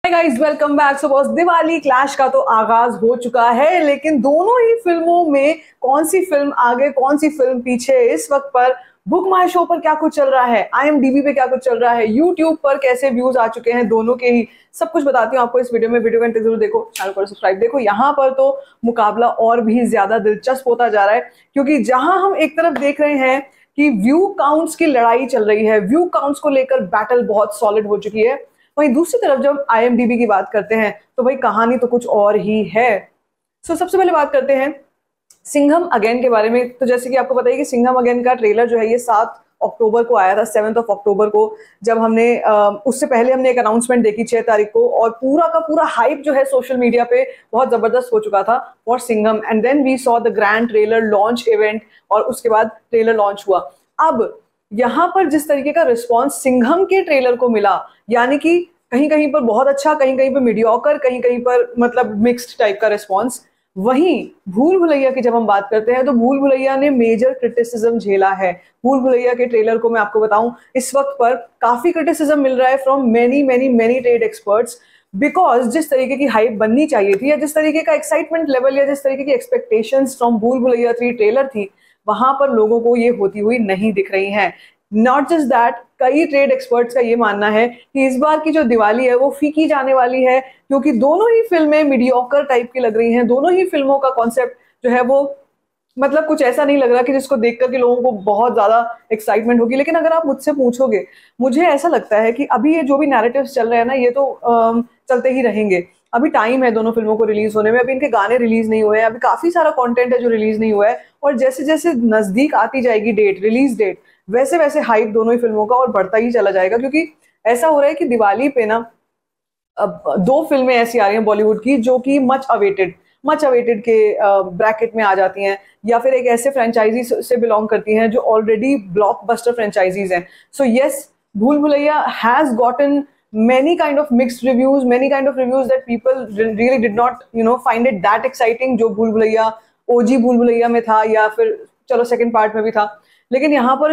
Guys welcome back. So boss Diwali clash का तो आगाज हो चुका है, लेकिन दोनों ही फिल्मों में कौन सी फिल्म आगे कौन सी फिल्म पीछे, इस वक्त पर बुक माई शो पर क्या कुछ चल रहा है, IMDb पे क्या कुछ चल रहा है, यूट्यूब पर कैसे व्यूज आ चुके हैं दोनों के ही, सब कुछ बताती हूँ आपको इस वीडियो में। वीडियो को जरूर देखो, चैनल पर सब्सक्राइब देखो। यहाँ पर तो मुकाबला और भी ज्यादा दिलचस्प होता जा रहा है, क्योंकि जहां हम एक तरफ देख रहे हैं कि व्यू काउंट्स की लड़ाई चल रही है, व्यू काउंट्स को लेकर बैटल बहुत सॉलिड हो चुकी है, वहीं दूसरी तरफ जब IMDb की बात करते हैं तो भाई कहानी तो कुछ और ही है। सबसे पहले बात करते हैं सिंघम अगेन के बारे में। तो जैसे कि आपको पता है कि सिंघम अगेन का ट्रेलर जो है ये 7 अक्टूबर को आया था, 7 अक्टूबर को। जब हमने उससे पहले हमने एक अनाउंसमेंट देखी 6 तारीख को, और पूरा का पूरा हाइप जो है सोशल मीडिया पे बहुत जबरदस्त हो चुका था for Singham. And then we saw the grand trailer launch event, और उसके बाद ट्रेलर लॉन्च हुआ। अब यहाँ पर जिस तरीके का रिस्पॉन्स सिंघम के ट्रेलर को मिला, यानी कि कहीं कहीं पर बहुत अच्छा, कहीं कहीं पर मीडियोकर, कहीं कहीं पर मतलब मिक्स्ड टाइप का रिस्पॉन्स। वहीं भूल भुलैया की जब हम बात करते हैं तो भूल भुलैया ने मेजर क्रिटिसिज्म झेला है। भूल भुलैया के ट्रेलर को मैं आपको बताऊं, इस वक्त पर काफी क्रिटिसिज्म मिल रहा है from many many many trade experts, because जिस तरीके की हाइप बननी चाहिए थी, या जिस तरीके का एक्साइटमेंट लेवल, या जिस तरीके की एक्सपेक्टेशंस फ्रॉम भूल भुलैया 3 ट्रेलर थी, वहां पर लोगों को ये होती हुई नहीं दिख रही हैं। नॉट जस्ट दैट, कई ट्रेड एक्सपर्ट्स का ये मानना है कि इस बार की जो दिवाली है वो फीकी जाने वाली है, क्योंकि दोनों ही फिल्में मीडियोकर टाइप की लग रही हैं। दोनों ही फिल्मों का कॉन्सेप्ट जो है वो मतलब कुछ ऐसा नहीं लग रहा कि जिसको देखकर के लोगों को बहुत ज्यादा एक्साइटमेंट होगी। लेकिन अगर आप मुझसे पूछोगे, मुझे ऐसा लगता है कि अभी ये जो भी नैरेटिव्स चल रहे हैं ना, ये तो चलते ही रहेंगे। अभी टाइम है दोनों फिल्मों को रिलीज होने में, अभी इनके गाने रिलीज नहीं हुए हैं, अभी काफी सारा कंटेंट है जो रिलीज नहीं हुआ है, और जैसे जैसे नजदीक आती जाएगी डेट, रिलीज डेट, वैसे वैसे हाइप दोनों ही फिल्मों का और बढ़ता ही चला जाएगा। क्योंकि ऐसा हो रहा है कि दिवाली पे ना अब 2 फिल्में ऐसी आ रही हैं बॉलीवुड की जो कि मच अवेटेड के ब्रैकेट में आ जाती हैं, या फिर एक ऐसे फ्रेंचाइजी से बिलोंग करती हैं जो ऑलरेडी ब्लॉकबस्टर फ्रेंचाइजीज हैं। So yes, Bhool Bhulaiyaa has gotten many kind of mixed reviews, many kind of reviews that people really did not find it that exciting, जो भूल भुलैया OG भूल भुलैया में था, या फिर चलो सेकंड पार्ट में भी था। लेकिन यहाँ पर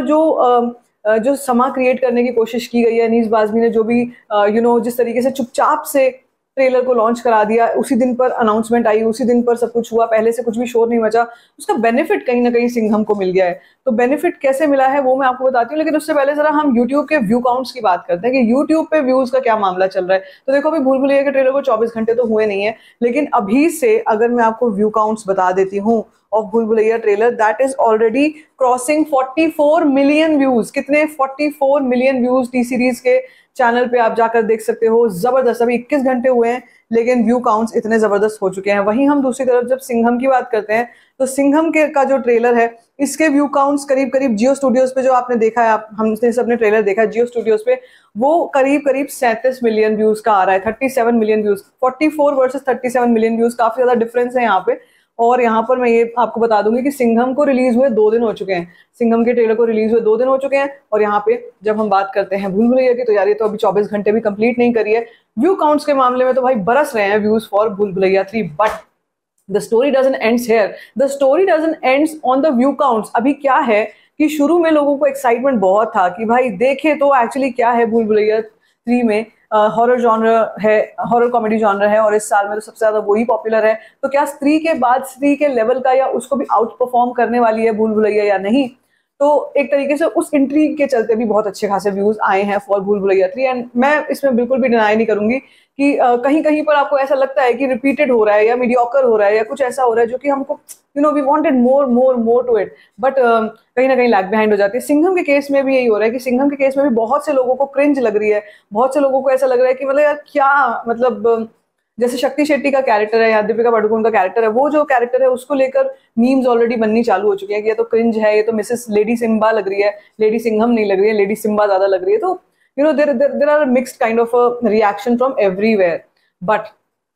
जो समा क्रिएट करने की कोशिश की गई है अनीस बाज़मी ने, जो भी जिस तरीके से चुपचाप से ट्रेलर को लॉन्च करा दिया, उसी दिन पर अनाउंसमेंट आई, उसी दिन पर सब कुछ हुआ, पहले से कुछ भी शोर नहीं मचा, उसका बेनिफिट कहीं ना कहीं सिंघम को मिल गया है। तो बेनिफिट कैसे मिला है वो मैं आपको बताती हूँ, लेकिन उससे पहले जरा हम यूट्यूब के व्यू काउंट्स की बात करते हैं कि यूट्यूब पे व्यूज का क्या मामला चल रहा है। तो देखो, अभी भूल भुलैया के ट्रेलर को 24 घंटे तो हुए नहीं है, लेकिन अभी से अगर मैं आपको व्यू काउंट्स बता देती हूँ of Bhool Bhulaiyaa trailer, that is already crossing 44 million views. कितने? 44 मिलियन व्यूज टी सीरीज के चैनल पे आप जाकर देख सकते हो। जबरदस्त। अभी 21 घंटे हुए हैं, लेकिन व्यू काउंट्स इतने जबरदस्त हो चुके हैं। वहीं हम दूसरी तरफ जब सिंघम की बात करते हैं, तो सिंघम के का जो ट्रेलर है, इसके व्यू काउंट्स करीब करीब जियो स्टूडियोज पे जो आपने देखा है, हमने सबने ट्रेलर देखा है जियो स्टूडियोज पे, वो करीब करीब 37 मिलियन व्यूज का आ रहा है, 37 million views. 44 versus 37 million views, काफी ज्यादा डिफरेंस है यहाँ पे। और यहाँ पर मैं ये आपको बता दूंगी कि सिंघम को रिलीज हुए 2 दिन हो चुके हैं, सिंघम के ट्रेलर को रिलीज हुए 2 दिन हो चुके हैं। और यहाँ पे जब हम बात करते हैं भूल भुलैया की, तो यार ये तो अभी 24 घंटे भी कंप्लीट नहीं करी है। व्यू काउंट्स के मामले में तो भाई बरस रहे हैं views for Bhool Bhulaiyaa 3, but the story doesn't ends here. The story doesn't ends on the view counts. अभी क्या है कि शुरू में लोगों को एक्साइटमेंट बहुत था कि भाई देखे तो एक्चुअली क्या है भूल भुलैया 3 में। हॉरर जॉनर है, हॉरर कॉमेडी जॉनर है, और इस साल में तो सबसे ज्यादा वही पॉपुलर है। तो क्या स्त्री के बाद स्त्री के लेवल का या उसको भी आउट परफॉर्म करने वाली है भूल भुलैया या नहीं? तो एक तरीके से उस इंट्रीग के चलते भी बहुत अच्छे खासे व्यूज आए हैं फॉर भूल भुलैया 3। एंड मैं इसमें बिल्कुल भी डिनाई नहीं करूंगी कि कहीं कहीं पर आपको ऐसा लगता है कि रिपीटेड हो रहा है, या मीडियोकर हो रहा है, या कुछ ऐसा हो रहा है जो कि हमको we wanted more to it, but कहीं ना कहीं लैग बिहाइंड हो जाती है। सिंघम के केस में भी यही हो रहा है कि सिंघम के केस में भी बहुत से लोगों को क्रिंज लग रही है, बहुत से लोगों को ऐसा लग रहा है कि मतलब यार क्या, मतलब जैसे शक्ति शेट्टी का कैरेक्टर है या दीपिका पादुकोण का कैरेक्टर है, वो जो कैरेक्टर है उसको लेकर मीम्स ऑलरेडी बननी चालू हो चुकी है कि ये तो क्रिंज है, ये तो मिसेस लेडी सिम्बा लग रही है, लेडी सिंघम नहीं लग रही है, लेडी सिम्बा ज्यादा लग रही है। तो there are mixed kind of a reaction from everywhere, but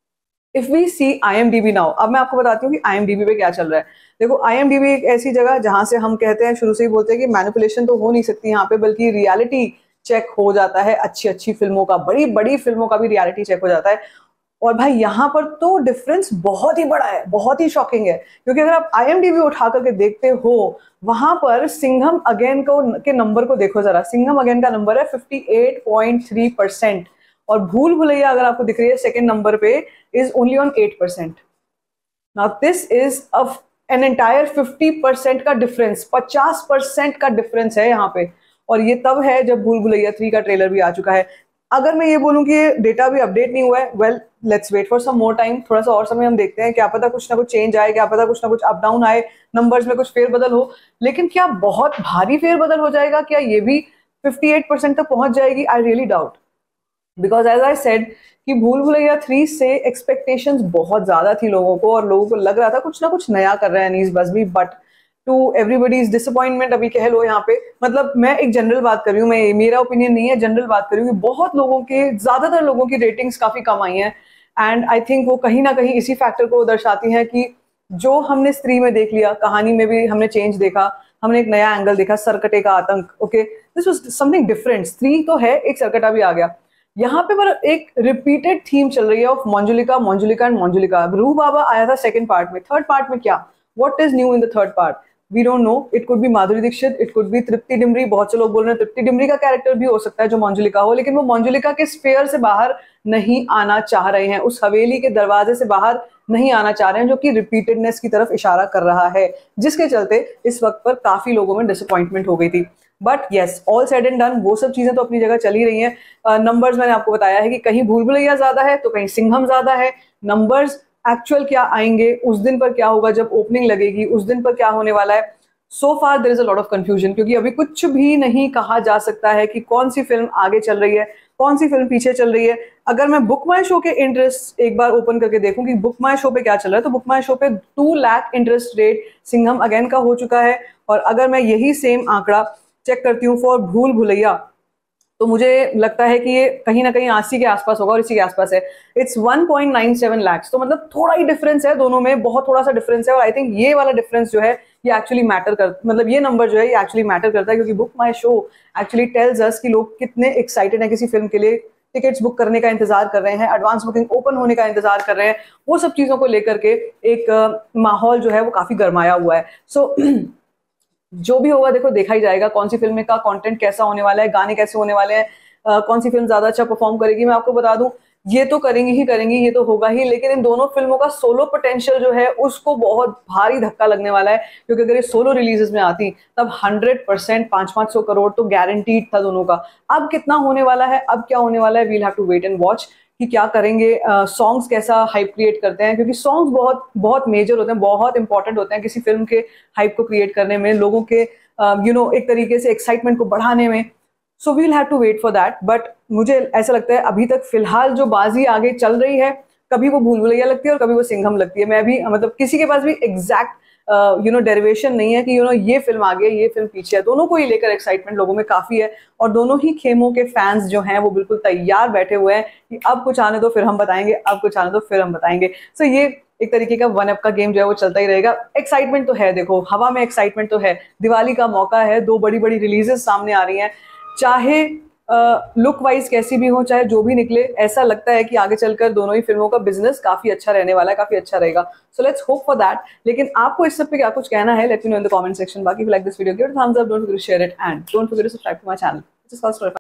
if we see IMDb now, अब मैं आपको बताती हूँ कि IMDb पे क्या चल रहा है। देखो, IMDb एक ऐसी जगह जहां से हम कहते हैं, शुरू से ही बोलते हैं कि मैनिपुलेशन तो हो नहीं सकती यहाँ पे, बल्कि रियलिटी चेक हो जाता है अच्छी अच्छी फिल्मों का, बड़ी बड़ी फिल्मों का भी रियलिटी चेक हो जाता है। और भाई यहाँ पर तो डिफरेंस बहुत ही बड़ा है, बहुत ही शॉकिंग है, क्योंकि अगर आप IMDb उठा करके देखते हो, वहां पर सिंघम अगेन को के नंबर को देखो जरा। सिंघम अगेन का नंबर है 58.3%, और भूल भुलैया अगर आपको दिख रही है सेकंड नंबर पे is only on 8%। Now this is an entire 50% का डिफरेंस, 50% का डिफरेंस है यहाँ पे। और ये तब है जब भूल भुलैया 3 का ट्रेलर भी आ चुका है। अगर मैं ये बोलूं कि ये डेटा भी अपडेट नहीं हुआ है, well let's wait for some more time, थोड़ा सा और समय हम देखते हैं, क्या पता कुछ ना कुछ चेंज आए, क्या पता कुछ ना कुछ अप डाउन आए, नंबर्स में कुछ फेरबदल हो। लेकिन क्या बहुत भारी फेरबदल हो जाएगा, क्या ये भी 58% तक पहुंच जाएगी? I really doubt, because as I said कि भूल भुलैया 3 से एक्सपेक्टेशंस बहुत ज्यादा थी लोगों को, और लोगों को लग रहा था कुछ ना कुछ नया कर रहे हैं Anees Bazmee, but to everybody's disappointment अभी कह लो यहाँ पे, मतलब मैं एक जनरल बात कर रही हूँ, मैं मेरा ओपिनियन नहीं है, जनरल बात कर रही हूँ कि बहुत लोगों के, ज्यादातर लोगों की रेटिंग्स काफी कम आई हैं। एंड आई थिंक वो कहीं ना कहीं इसी फैक्टर को दर्शाती है कि जो हमने स्त्री में देख लिया, कहानी में भी हमने चेंज देखा, हमने एक नया एंगल देखा, सरकटे का आतंक, okay this was something different. Stree तो है, एक सरकटा भी आ गया यहाँ पे, पर एक रिपीटेड थीम चल रही है ऑफ मंजुलिका मंजुलिका एंड मंजुलिका। रूह बाबा आया था सेकंड पार्ट में, थर्ड पार्ट में क्या, what is new in the third part? We don't know, it could be Madhuri Dixit, it could be Triptii Dimri. बहुत से लोग बोल रहे हैं तृप्ति डिमरी का कैरेक्टर भी हो सकता है जो मंजुलिका हो, लेकिन वो मंजुलिका के स्फेयर से बाहर नहीं आना चाह रहे हैं, उस हवेली के दरवाजे से बाहर नहीं आना चाह रहे हैं, जो कि रिपीटेडनेस की तरफ इशारा कर रहा है, जिसके चलते इस वक्त पर काफी लोगों में डिसअपॉइंटमेंट हो गई थी। But yes, all said and done, वो सब चीजें तो अपनी जगह चली रही हैं। नंबर्स मैंने आपको बताया है कि कहीं भूल भुलैया ज्यादा है तो कहीं सिंघम ज्यादा है। नंबर्स एक्चुअल क्या आएंगे, उस दिन पर क्या होगा, जब ओपनिंग लगेगी उस दिन पर क्या होने वाला है, so far there is a lot of confusion, क्योंकि अभी कुछ भी नहीं कहा जा सकता है कि कौन सी फिल्म आगे चल रही है, कौन सी फिल्म पीछे चल रही है। अगर मैं बुक माई शो के इंटरेस्ट एक बार ओपन करके देखूं कि बुक माई शो पे क्या चल रहा है, तो बुक माई शो पे 2 lakh interest rate Singham Again का हो चुका है। और अगर मैं यही सेम आंकड़ा चेक करती हूँ फॉर भूल भुलैया, तो मुझे लगता है कि ये कहीं ना कहीं 80 के आसपास होगा, और इसी के आसपास है। इट्स 1.97 लाख, तो मतलब थोड़ा ही डिफरेंस है दोनों में, बहुत थोड़ा सा डिफरेंस है। और आई थिंक ये वाला डिफरेंस जो है ये एक्चुअली मैटर कर, मतलब ये नंबर जो है ये एक्चुअली मैटर करता है, क्योंकि Book My Show actually tells us कि लोग कितने एक्साइटेड हैं किसी फिल्म के लिए, टिकट्स बुक करने का इंतजार कर रहे हैं, एडवांस बुकिंग ओपन होने का इंतजार कर रहे हैं, वो सब चीजों को लेकर के एक माहौल जो है वो काफी गर्माया हुआ है। सो जो भी होगा देखो देखा ही जाएगा, कौन सी फिल्म का कंटेंट कैसा होने वाला है, गाने कैसे होने वाले हैं, कौन सी फिल्म ज्यादा अच्छा परफॉर्म करेगी। मैं आपको बता दूं, ये तो करेंगी ही करेंगी, ये तो होगा ही, लेकिन इन दोनों फिल्मों का सोलो पोटेंशियल जो है उसको बहुत भारी धक्का लगने वाला है, क्योंकि अगर ये सोलो रिलीजेस में आती तब 100% 500-500 करोड़ तो गारंटीड था दोनों का। अब कितना होने वाला है, अब क्या होने वाला है, we'll have to wait and watch कि क्या करेंगे, सॉन्ग्स कैसा हाइप क्रिएट करते हैं, क्योंकि सॉन्ग्स बहुत बहुत मेजर होते हैं, बहुत इंपॉर्टेंट होते हैं किसी फिल्म के हाइप को क्रिएट करने में, लोगों के एक तरीके से एक्साइटमेंट को बढ़ाने में। So we'll have to wait for that. But मुझे ऐसा लगता है अभी तक फिलहाल जो बाजी आगे चल रही है, कभी वो भूल भुलैया लगती है और कभी वो सिंघम लगती है। मैं भी मतलब किसी के पास भी एग्जैक्ट डेरिवेशन नहीं है कि ये फिल्म आगे ये फिल्म पीछे है, दोनों को ही लेकर एक्साइटमेंट लोगों में काफी है, और दोनों ही खेमों के फैंस जो हैं वो बिल्कुल तैयार बैठे हुए हैं कि अब कुछ आने दो फिर हम बताएंगे, अब कुछ आने दो फिर हम बताएंगे। सो ये एक तरीके का वन अप का गेम जो है वो चलता ही रहेगा। एक्साइटमेंट तो है, देखो हवा में एक्साइटमेंट तो है, दिवाली का मौका है, 2 बड़ी बड़ी रिलीजेस सामने आ रही हैं, चाहे लुक वाइज कैसी भी हो, चाहे जो भी निकले, ऐसा लगता है कि आगे चलकर दोनों ही फिल्मों का बिजनेस काफी अच्छा रहने वाला है, काफी अच्छा रहेगा। So let's hope for that. लेकिन आपको इस सब पे क्या कुछ कहना है, let me know in the comment section. बाकी like this video, give it a thumbs up, don't forget to share it and don't forget to subscribe to my channel.